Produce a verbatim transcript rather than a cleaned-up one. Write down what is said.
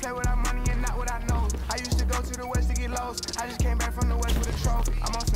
play without money and not what I know. I used to go to the west to get lost. I just came back from the west with a trophy. I'm on